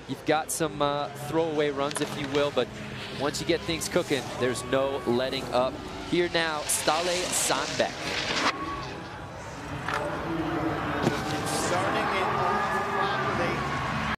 You've got some throwaway runs, if you will, but once you get things cooking, there's no letting up. Here now, Stale Sandbech.